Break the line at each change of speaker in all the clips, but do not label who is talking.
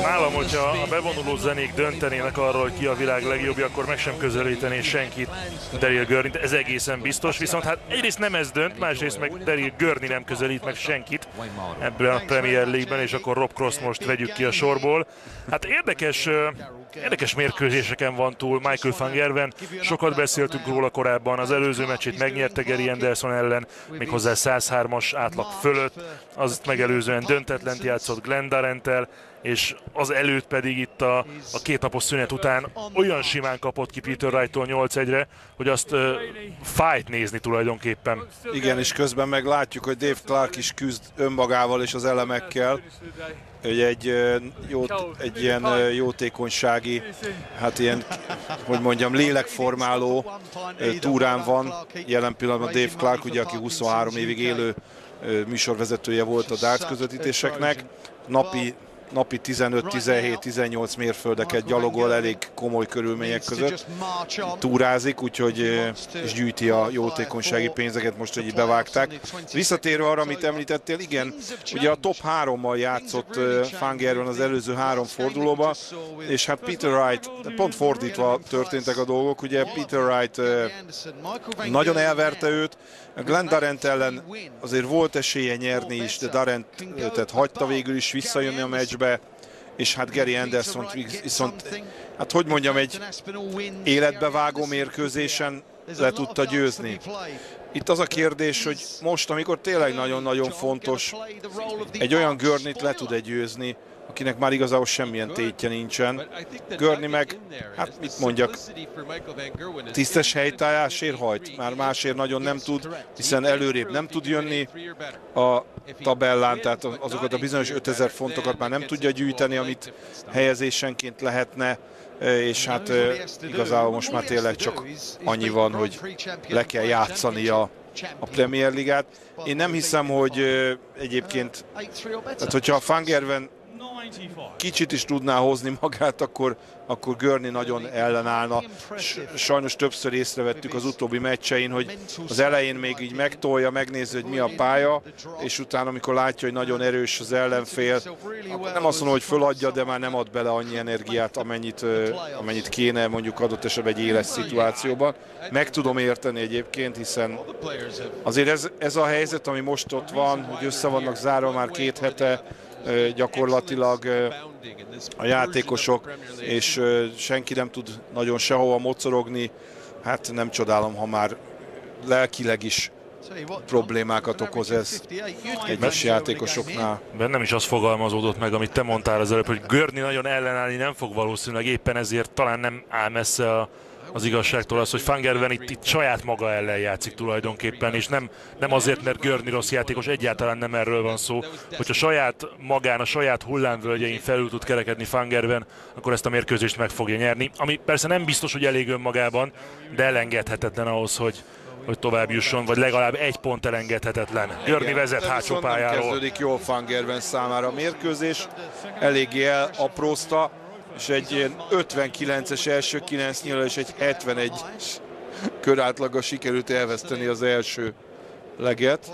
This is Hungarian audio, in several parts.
Nálam, hogyha a bevonuló zenék döntenének arról, hogy ki a világ legjobbja, akkor meg sem közelítené senkit Daryl Gurney, ez egészen biztos. Viszont hát egyrészt nem ez dönt, másrészt meg Daryl Gurney nem közelít meg senkit ebben a Premier League-ben, és akkor Rob Cross most vegyük ki a sorból. Hát érdekes mérkőzéseken van túl Michael van Gerwen. Sokat beszéltünk róla korábban, az előző meccsét megnyerte Gary Anderson ellen, méghozzá 103-as átlag fölött, azt megelőzően döntetlent játszott Glenn Durranttel, és az előtt pedig itt a két napos szünet után olyan simán kapott ki Peter Wright-tól 8-1-re, hogy azt fájt nézni tulajdonképpen.
Igen, és közben meg látjuk, hogy Dave Clark is küzd önmagával és az elemekkel, hogy egy ilyen jótékonysági, hát ilyen, hogy mondjam, lélekformáló túrán van jelen pillanatban Dave Clark, ugye, aki 23 évig élő műsorvezetője volt a darts közvetítéseknek, napi 15-17-18 mérföldeket gyalogol elég komoly körülmények között, túrázik, úgyhogy és gyűjti a jótékonysági pénzeket, most, hogy így bevágták. Visszatérve arra, amit említettél, igen, ugye a top 3-mal játszott van Gerwen az előző 3 fordulóba, és hát Peter Wright, pont fordítva történtek a dolgok, ugye Peter Wright nagyon elverte őt, Glenn Durrant ellen azért volt esélye nyerni is, de Durrantet hagyta végül is visszajönni a meccsbe, és hát Gary Anderson viszont, hát hogy mondjam, egy életbevágó mérkőzésen le tudta győzni. Itt az a kérdés, hogy most, amikor tényleg nagyon-nagyon fontos, egy olyan Gurneyt le tud-e győzni, akinek már igazából semmilyen tétje nincsen. Gurney meg, hát mit mondjak, tisztes helytállásért hajt, már másért nagyon nem tud, hiszen előrébb nem tud jönni a tabellán, tehát azokat a bizonyos 5000 fontokat már nem tudja gyűjteni, amit helyezésenként lehetne, és hát igazából most már tényleg csak annyi van, hogy le kell játszani a Premier Ligát. Én nem hiszem, hogy egyébként, tehát hogyha Van Gerwen kicsit is tudná hozni magát, akkor Gurney nagyon ellenállna. Sajnos többször észrevettük az utóbbi meccsein, hogy az elején még így megtolja, megnézi, hogy mi a pálya, és utána, amikor látja, hogy nagyon erős az ellenfél, akkor nem azt mondom, hogy föladja, de már nem ad bele annyi energiát, amennyit kéne mondjuk adott esetben egy éles szituációban. Meg tudom érteni egyébként, hiszen azért ez a helyzet, ami most ott van, hogy össze vannak zárva már 2 hete, gyakorlatilag a játékosok, és senki nem tud nagyon sehova mocorogni, hát nem csodálom, ha már lelkileg is problémákat okoz ez egyes játékosoknál.
Bennem is az fogalmazódott meg, amit te mondtál az előbb, hogy Gurney nagyon ellenállni nem fog valószínűleg, éppen ezért talán nem áll messze az igazságtól az, hogy Van Gerwen itt saját maga ellen játszik tulajdonképpen, és nem azért, mert Gurney rossz játékos, egyáltalán nem erről van szó. Hogyha saját magán, a saját hullámvölgyein felül tud kerekedni Van Gerwen, akkor ezt a mérkőzést meg fogja nyerni. Ami persze nem biztos, hogy elég önmagában, de elengedhetetlen ahhoz, hogy tovább jusson, vagy legalább 1 pont elengedhetetlen. Gurney vezet hátsó pályáról.
Kezdődik jól Van Gerwen számára a mérkőzés, eléggé elaprózta, és egy ilyen 59-es első 9 nyíló és egy 71-es körátlaga sikerült elveszteni az első leget.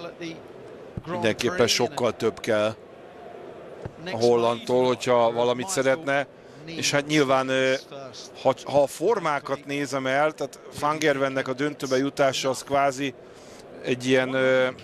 Mindenképpen sokkal több kell a hollandtól, hogyha valamit szeretne. És hát nyilván, ha a formákat nézem el, tehát Van Gerwennek a döntőbe jutása az kvázi egy ilyen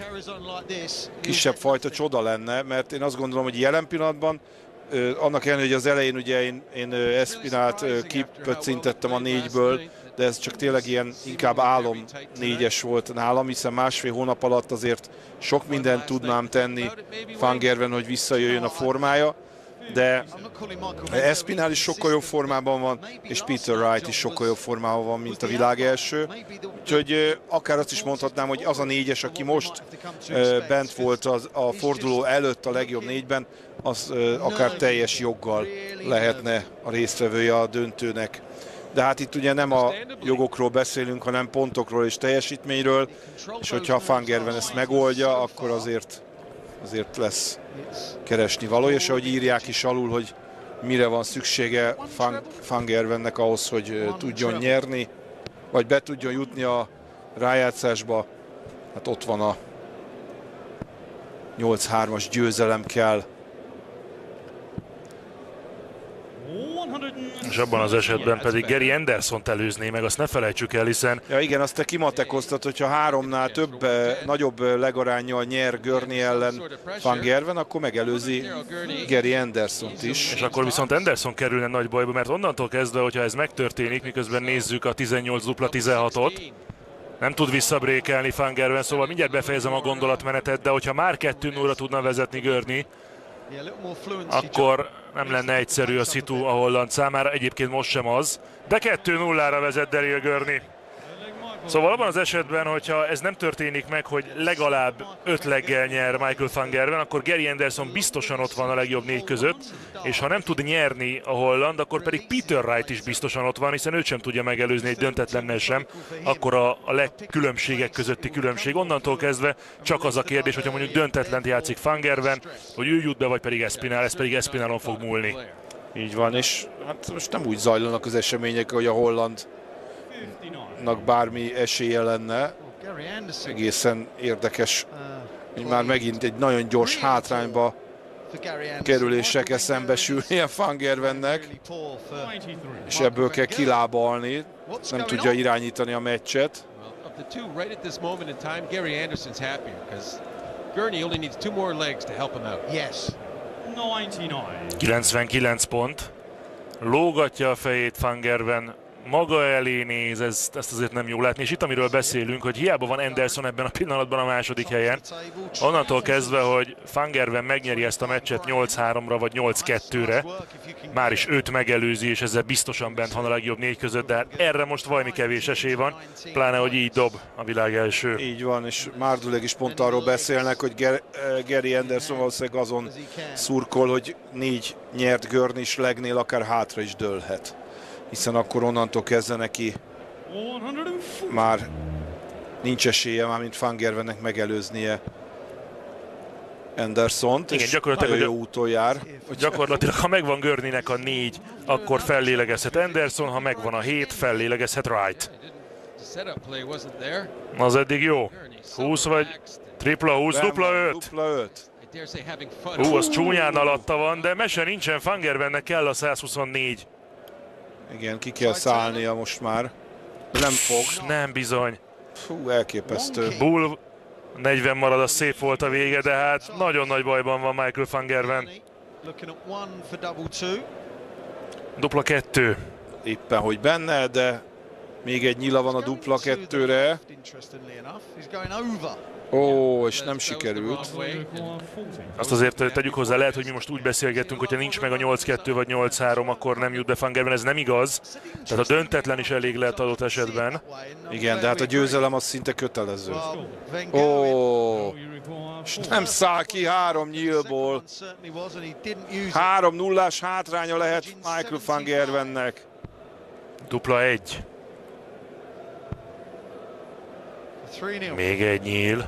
kisebb fajta csoda lenne, mert én azt gondolom, hogy jelen pillanatban annak ellenére, hogy az elején ugye én Espinalt kipöccintettem a 4-ből, de ez csak tényleg ilyen inkább álom 4-es volt nálam, hiszen 1,5 hónap alatt azért sok mindent tudnám tenni Van Gerwen, hogy visszajöjjön a formája, de Espinal is sokkal jobb formában van, és Peter Wright is sokkal jobb formában van, mint a világ első. Úgyhogy akár azt is mondhatnám, hogy az a 4-es, aki most bent volt a forduló előtt a legjobb 4-ben, az akár teljes joggal lehetne a résztvevője a döntőnek. De hát itt ugye nem a jogokról beszélünk, hanem pontokról és teljesítményről, és hogyha Van Gerwen ezt megoldja, akkor azért lesz keresni való, és ahogy írják is alul, hogy mire van szüksége Van Gerwennek ahhoz, hogy tudjon nyerni, vagy be tudjon jutni a rájátszásba, hát ott van a 8-3-as győzelem kell.
És abban az esetben pedig Gary Andersont előzné meg, azt ne felejtsük el, hiszen...
Ja igen, azt te kimatekoztat, hogyha háromnál több, nagyobb legaránnyal nyer Gurney ellen Van Gerwen, akkor megelőzi Gary Andersont is.
És akkor viszont Anderson kerülne nagy bajba, mert onnantól kezdve, hogyha ez megtörténik, miközben nézzük a 18-16-ot, nem tud visszabrékelni Van Gerwen, szóval mindjárt befejezem a gondolatmenetet, de hogyha már 2-0-ra tudna vezetni Gurney, akkor nem lenne egyszerű a szitu a holland számára, egyébként most sem az, de 2-0-ra vezet Daryl Gurney. Szóval abban az esetben, hogyha ez nem történik meg, hogy legalább 5 leggel nyer Michael van Gerwen, akkor Gary Anderson biztosan ott van a legjobb 4 között, és ha nem tud nyerni a holland, akkor pedig Peter Wright is biztosan ott van, hiszen őt sem tudja megelőzni egy döntetlennel sem, akkor a legkülönbségek közötti különbség. Onnantól kezdve csak az a kérdés, hogyha mondjuk döntetlent játszik van Gerwen, hogy ő jut be, vagy pedig Espinal, ez pedig Espinalon fog múlni.
Így van, és hát most nem úgy zajlanak az események, hogy a hollandnak bármi esélye lenne. Egészen érdekes, hogy már megint egy nagyon gyors hátrányba kerülésekkel szembesülnie Van Gerwennek, és ebből kell kilábalni, nem tudja irányítani a meccset.
Yes.
99 pont. Lógatja a fejét Van Gerwen, maga elé néz, ezt azért nem jó látni, és itt amiről beszélünk, hogy hiába van Anderson ebben a pillanatban a második helyen, onnantól kezdve, hogy Van Gerwen megnyeri ezt a meccset 8-3-ra vagy 8-2-re, már is 5 megelőzi, és ezzel biztosan bent van a legjobb 4 között, de hát erre most valami kevés esély van, pláne, hogy így dob a világ első.
Így van, és Márduleg is pont arról beszélnek, hogy Gary Anderson valószínűleg azon szurkol, hogy 4 nyert Gurney is legnél akár hátra is dőlhet. Hiszen akkor onnantól kezdve neki már nincs esélye, már mint Van Gerwennek megelőznie Andersont,
igen,
és
gyakorlatilag,
nagyon jó úton jár.
Gyakorlatilag, ha megvan Gurneynek a 4, akkor fellélegezhet Anderson, ha megvan a 7, fellélegezhet Wright. Az eddig jó. 20 vagy tripla 20, dupla 5.
Dupla 5.
Az csúnyán alatta van, de mese nincsen, Van Gerwennek kell a 124.
Igen, ki kell szállnia most már. Nem fog.
Nem bizony.
Fú, elképesztő.
Bull 40 marad, az szép volt a vége, de hát nagyon nagy bajban van Michael van Gerwen. Dupla 2.
Éppen, hogy benne, de még egy nyila van a dupla 2-re. Ó, és nem sikerült.
Azt azért tegyük hozzá, lehet, hogy mi most úgy beszélgettünk, hogyha nincs meg a 8-2 vagy 8-3, akkor nem jut be Van Gerwen, ez nem igaz. Tehát a döntetlen is elég lehet adott esetben.
Igen, de hát a győzelem az szinte kötelező. Ó, és nem száll ki 3 nyílból. 3-0-ás hátránya lehet Michael van Gerwennek.
Dupla 1. Még egy nyíl.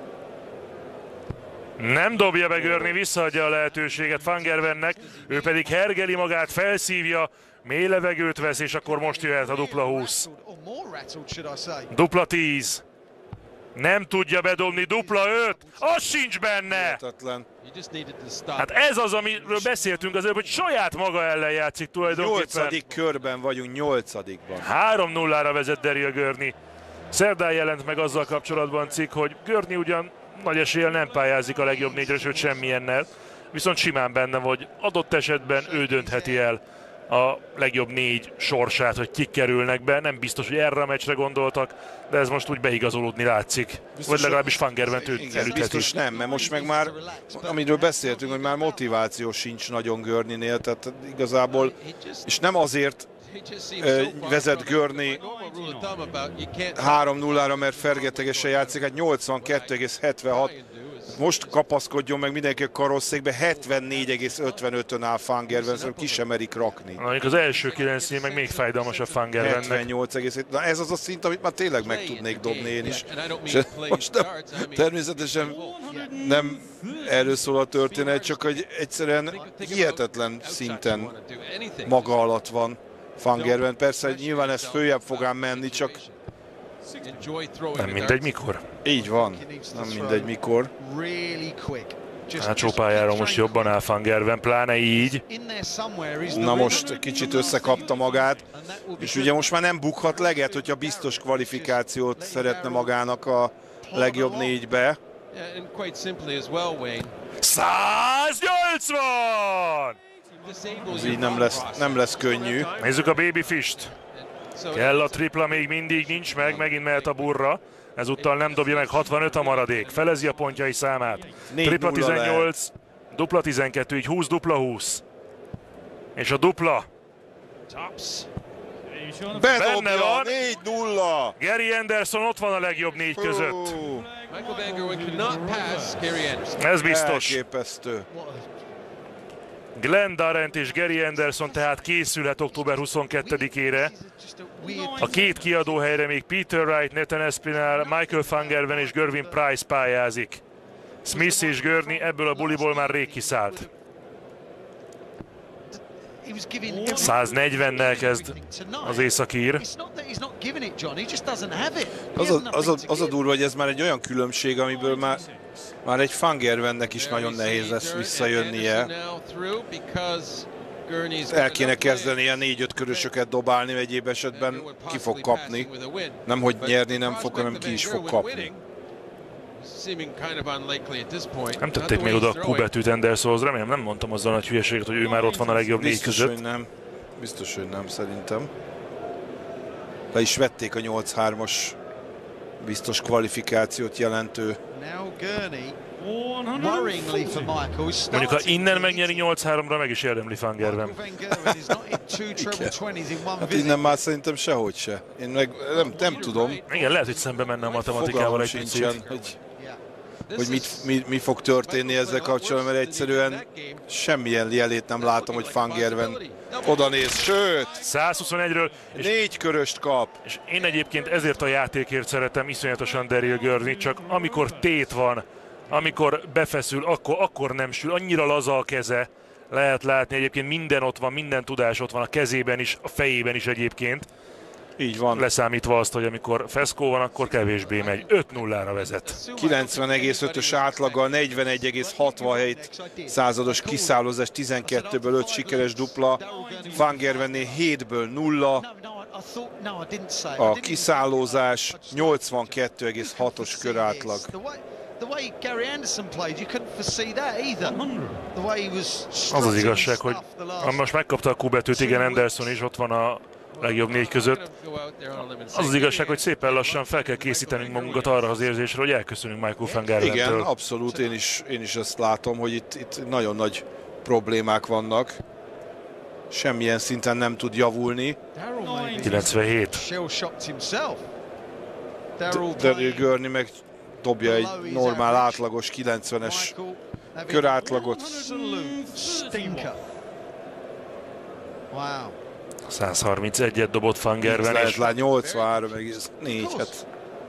Nem dobja be Gurney, visszaadja a lehetőséget Van Gerwennek, ő pedig hergeli magát, felszívja, mély levegőt vesz, és akkor most jöhet a dupla 20. Dupla 10. Nem tudja bedobni, dupla 5, az sincs benne! Hát ez az, amiről beszéltünk az előbb, hogy saját maga ellen játszik tulajdonképpen.
8. körben vagyunk, 8-ban.
3-0-ra vezet Daryl Gurney. Szerdán jelent meg azzal kapcsolatban cikk, hogy Gurney ugyan nagy eséllyel nem pályázik a legjobb 4-re, sőt semmilyennel, viszont simán benne, hogy adott esetben ő döntheti el a legjobb 4 sorsát, hogy kik kerülnek be. Nem biztos, hogy erre a meccsre gondoltak, de ez most úgy beigazolódni látszik. Biztos, vagy legalábbis Van Gerwent őt elütheti. Biztos
nem, mert most meg már, amiről beszéltünk, hogy már motiváció sincs nagyon Gurneynél, tehát igazából, és nem azért vezet Gurney 3-0-ra, mert fergetegesen játszik, hát 82,76. Most kapaszkodjon meg mindenki a karosszékbe, 74,55-ön áll Van Gerwen, szóval ki sem merik rakni.
Az első 9-nél meg még fájdalmasabb Van Gerwennek.
78,7. Na ez az a szint, amit már tényleg meg tudnék dobni én is. És most természetesen nem erről szól a történet, csak hogy egyszerűen hihetetlen szinten maga alatt van Van Gerwen. Persze nyilván ez följebb fog ám menni, csak
nem mindegy mikor.
Így van, nem mindegy mikor.
Hátsó pályáról most jobban áll Van Gerwen, pláne így.
Na most kicsit összekapta magát, és ugye most már nem bukhat leget, hogyha biztos kvalifikációt szeretne magának a legjobb négybe.
180!
Ez így nem lesz könnyű.
Nézzük a Babyfish-t. Kell a tripla, még mindig nincs meg, megint mehet a burra. Ezúttal nem dobja meg, 65 a maradék. Felezi a pontjai számát. Tripla 18, dupla 12, így 20, dupla 20. És a dupla.
Bedobja,
van.
4-0!
Gary Anderson ott van a legjobb négy között. Ez biztos.
Elképesztő.
Glenn Durant és Gary Anderson tehát készülhet október 22-ére. A két kiadóhelyre még Peter Wright, Nathan Espinal, Michael Van Gerwen és Gervin Price pályázik. Smith és Gurney ebből a buliból már rég kiszállt. 140-nel kezd az északír.
Az a durva, hogy ez már egy olyan különbség, amiből már egy Van Gerwennek is nagyon nehéz lesz visszajönnie. El kéne kezdenie 4-5 körösöket dobálni, egyéb esetben ki fog kapni. Nem, hogy nyerni nem fog, hanem ki is fog kapni.
Nem tették még oda a Q betűt Andersonhoz, remélem nem mondtam azzal nagy hülyeséget, hogy ő már ott van a legjobb négy között.
Biztos, hogy nem, szerintem. Le is vették a 8-3-as biztos kvalifikációt jelentő.
Mondjuk, ha innen megnyeri 8-3-ra, meg is érdemli Van Gerwen.
Hát innen már szerintem sehogy se. Én meg nem tudom.
Igen, lehet, hogy szembe menne a matematikával egy picit.
Hogy mi fog történni ezzel kapcsolatban, mert egyszerűen semmilyen jelét nem látom, hogy Van Gerwen oda néz, sőt!
121-ről.
4 köröst kap.
És én egyébként ezért a játékért szeretem iszonyatosan Daryl Gurney, csak amikor tét van, amikor befeszül, akkor nem sül, annyira laza a keze. Lehet látni egyébként, minden ott van, minden tudás ott van, a kezében is, a fejében is egyébként.
Így van.
Leszámítva azt, hogy amikor feszkó van, akkor kevésbé megy. 5-0-ra vezet.
90,5-ös átlaggal, 41,67%-os kiszállozás, 12-ből 5 sikeres dupla. Van Gerwennél 7-ből 0. A kiszállózás 82,6-os körátlag.
Az az igazság, hogy most megkapta a Q betűt, igen, Anderson is ott van a legjobb négy között. Az az igazság, hogy szépen lassan fel kell készítenünk magunkat arra az érzésre, hogy elköszönünk Michael Van Gerwentől.
Igen, abszolút, én is ezt látom, hogy itt nagyon nagy problémák vannak. Semmilyen szinten nem tud javulni.
97.
Daryl Gurney meg dobja egy normál átlagos 90-es körátlagot.
131-et dobott Van Gerwen.
Lehet lá 83,4. Hát.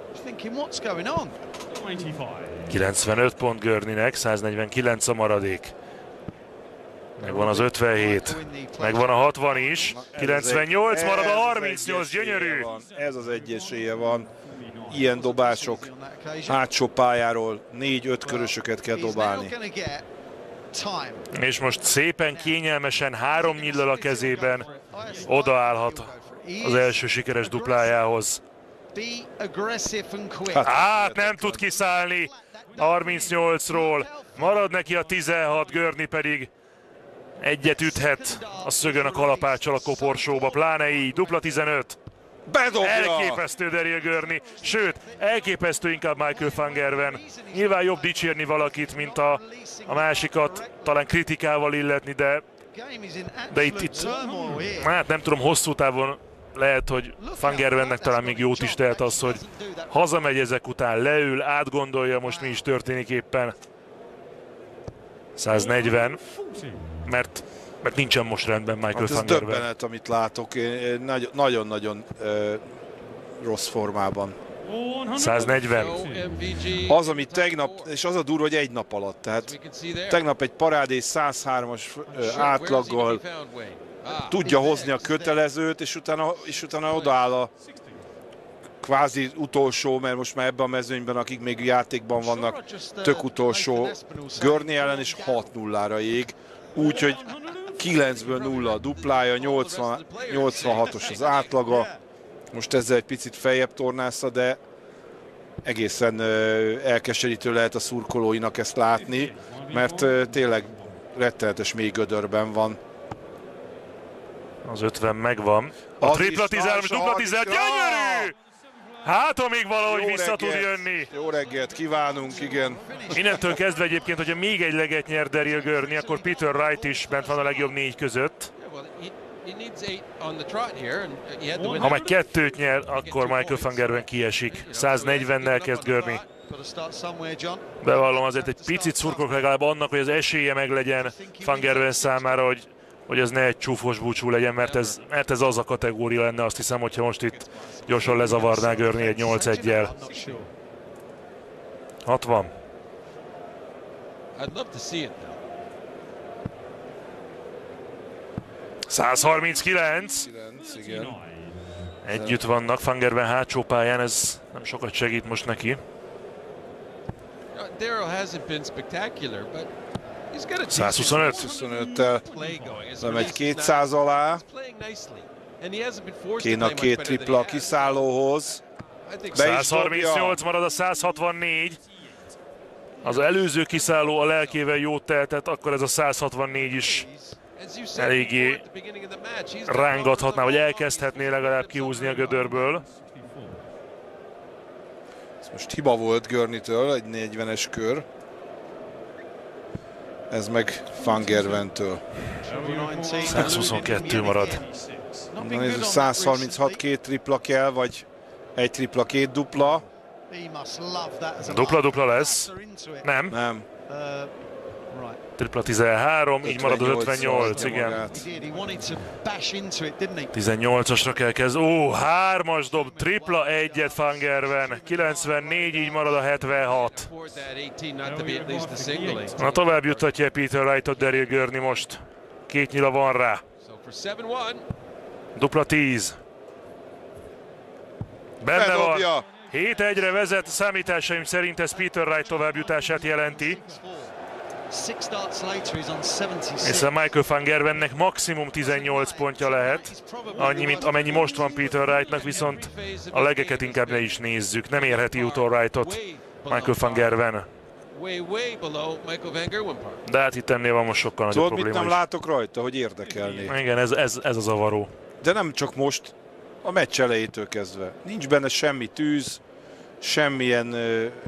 95 pont Gurneynek, 149 a maradék. Megvan az 57, megvan a 60 is, 98 marad a 38, gyönyörű!
Ez az egy esélye van. Ilyen dobások hátsó pályáról 4-5 körösöket kell dobálni.
És most szépen, kényelmesen 3 nyillal a kezében odaállhat az első sikeres duplájához. Hát nem tud kiszállni 38-ról, marad neki a 16, Gurney pedig egyet üthet a szögön a kalapáccsal a koporsóba, pláne így, dupla 15.
Bedobja!
Elképesztő Daryl Gurney, sőt, elképesztő inkább Michael Van Gerwen. Nyilván jobb dicsérni valakit, mint a másikat, talán kritikával illetni, de itt hát nem tudom, hosszú távon lehet, hogy Van Gerwennek talán még jót is tehet az, hogy hazamegy ezek után, leül, átgondolja most mi is történik éppen. 140, mert nincsen most rendben Michael Van Gerwen.
Ez döbbenet, amit látok. Nagyon-nagyon rossz formában.
140.
Az, ami tegnap, és az a durva, hogy egy nap alatt. Tehát tegnap egy parádés 103-as átlaggal tudja hozni a kötelezőt, és utána odaáll a kvázi utolsó, mert most már ebben a mezőnyben, akik még játékban vannak, tök utolsó Gurney ellen, és 6-0-ra ég. Úgyhogy 9-ből 0 a duplája, 86-os az átlaga. Most ezzel egy picit feljebb tornásza, de egészen elkeserítő lehet a szurkolóinak ezt látni, mert tényleg rettenetes mély gödörben van.
Az 50 megvan. A tripla 13, dupla 11, gyönyörű! Hát, amíg valahogy jó vissza tud jönni.
Jó reggelt kívánunk, igen.
Innentől kezdve egyébként, hogyha még egy leget nyer Daryl Gurney, akkor Peter Wright is bent van a legjobb 4 között. Ha meg 2-t nyer, akkor Michael van Gerwen kiesik. 140-nel kezd Gurney. Bevallom, azért egy picit szurkolok legalább annak, hogy az esélye meg legyen van Gerwen számára, hogy ez ne egy csúfos búcsú legyen, mert ez az a kategória lenne, azt hiszem, hogyha most itt gyorsan lezavarná Gurney egy 8-1-jel. 60. 139.
Igen.
Együtt vannak, van Gerwen hátsó pályán, ez nem sokat segít most neki.
125-tel lemegy 200 alá. Kéne a 2 tripla a kiszállóhoz.
138 marad a 164. Az előző kiszálló a lelkével jót tehetett, akkor ez a 164 is eléggé rángathatná, vagy elkezdhetné legalább kihúzni a gödörből.
Ez most hiba volt Gurney-től, egy 40-es kör. Ez meg van Gerwentől.
122 marad.
136 2 tripla kell, vagy egy tripla, 2 dupla.
Dupla lesz. Nem.
Nem.
Tripla 13, így marad az 58, igen. 18-asra kell kezdeni. Ó, 3-as dob, tripla 1-et van Gerwen. 94, így marad a 76. Na, tovább juttatja Peter Wrightot Daryl Gurney most. 2 nyila van rá. Dupla 10. Benne van. 7-1-re vezet, számításaim szerint ez Peter Wright továbbjutását jelenti. Hiszen Michael van Gerwennek maximum 18 pontja lehet, annyi, mint amennyi most van Peter Wrightnak, viszont a legeket inkább ne is nézzük. Nem érheti utol Wrightot Michael van Gerwen. De hát itt ennél van most sokkal nagyobb probléma.
Tudod, mit nem látok rajta, hogy érdekelné?
Igen, ez a zavaró.
De nem csak most, a meccs elejétől kezdve. Nincs benne semmi tűz, semmilyen...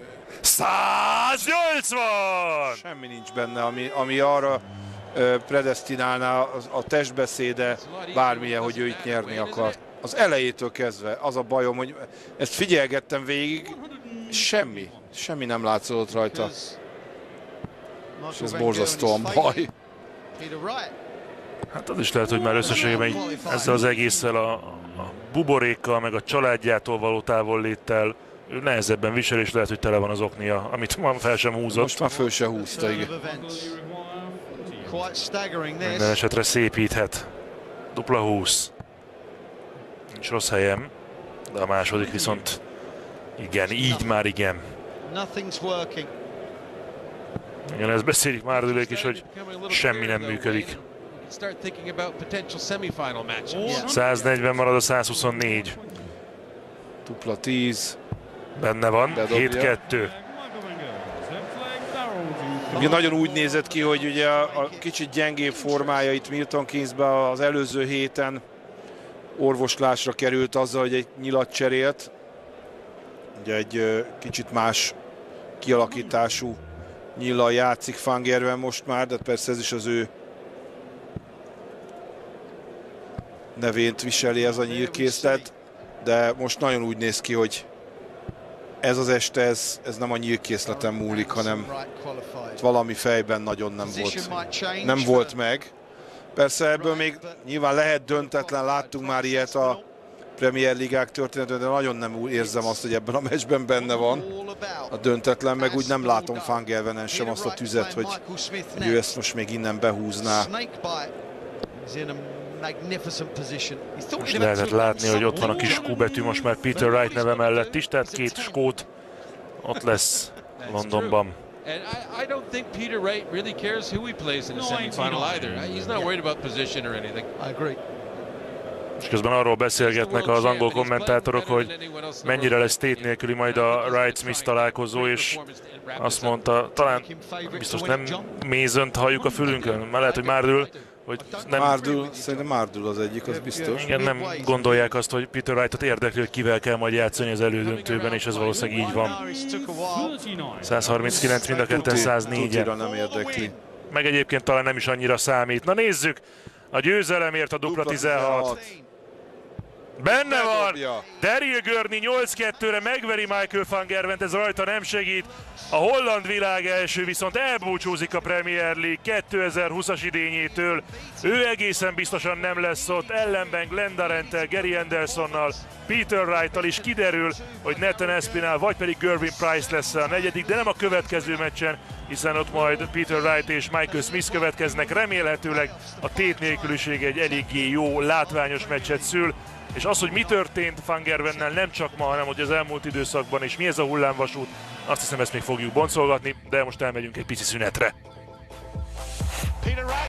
180!
Semmi nincs benne, ami arra predesztinálná a testbeszéde, bármilyen, hogy ő itt nyerni akar. Az elejétől kezdve az a bajom, hogy ezt figyelgettem végig, semmi nem látszott rajta. És ez borzasztóan baj.
Hát az is lehet, hogy már összességében ezzel az egésszel a buborékkal, meg a családjától való távolléttel ő nehezebben visel, és lehet, hogy tele van az oknia, amit már fel sem húzott.
Most már föl se húzta, igen.
Minden esetre szépíthet. Dupla 20. Nincs rossz helyem, de a második viszont igen, így már igen. Igen, ezt beszélik már ülők is, hogy semmi nem működik. 140 marad a 124.
Dupla 10.
Benne van, 7-2.
Ugye nagyon úgy nézett ki, hogy ugye a kicsit gyengébb formája itt Milton Keynesbe az előző héten orvoslásra került azzal, hogy egy nyilat cserélt. Ugye egy kicsit más kialakítású nyillal játszik van Gerwen most már, de persze ez is az ő nevént viseli ez a nyílkészlet, de most nagyon úgy néz ki, hogy ez az este, ez nem a nyílkészleten múlik, hanem valami fejben nagyon nem volt meg. Persze ebből még nyilván lehet döntetlen, láttunk már ilyet a Premier Ligák történetben, de nagyon nem érzem azt, hogy ebben a meccsben benne van a döntetlen, meg úgy nem látom van Gerwenen sem azt a tüzet, hogy ő ezt most még innen behúzná.
Most lehetett látni, hogy ott van a kis Q betű most már Peter Wright neve mellett is, tehát két skót ott lesz Londonban.
And I don't think Peter Wright really cares who he plays in the semifinal either. He's not worried about position or anything.
I agree.
És közben arról beszélgetnek az angol kommentátorok, hogy mennyire lesz tét nélküli majd a Wright-Smith találkozó, és azt mondta, talán biztos nem Masont halljuk a fülünkön, mert lehet, hogy Mardul, hogy nem...
Mardul, szerintem Mardul az egyik, az biztos.
Igen, nem gondolják azt, hogy Peter Wrightot érdekli, hogy kivel kell majd játszani az elődöntőben, és ez valószínűleg így van. 139, mind a ketten 104-en.
Nem érdekli.
Meg egyébként talán nem is annyira számít. Na nézzük, a győzelemért a dupla 16. Benne van! Daryl Gurney 8-2-re megveri Michael van Gerwent, ez rajta nem segít. A holland világ első viszont elbúcsúzik a Premier League 2020-as idényétől. Ő egészen biztosan nem lesz ott, ellenben Glendarenttel, Gary Andersonnal, Peter Wright-tal is kiderül, hogy Nathan Espinal vagy pedig Gerwyn Price lesz a negyedik, de nem a következő meccsen, hiszen ott majd Peter Wright és Michael Smith következnek. Remélhetőleg a tét nélküliség egy eléggé jó, látványos meccset szül. És az, hogy mi történt Van Gerwennel nem csak ma, hanem hogy az elmúlt időszakban, és mi ez a hullámvasút, azt hiszem ezt még fogjuk boncolgatni, de most elmegyünk egy pici szünetre.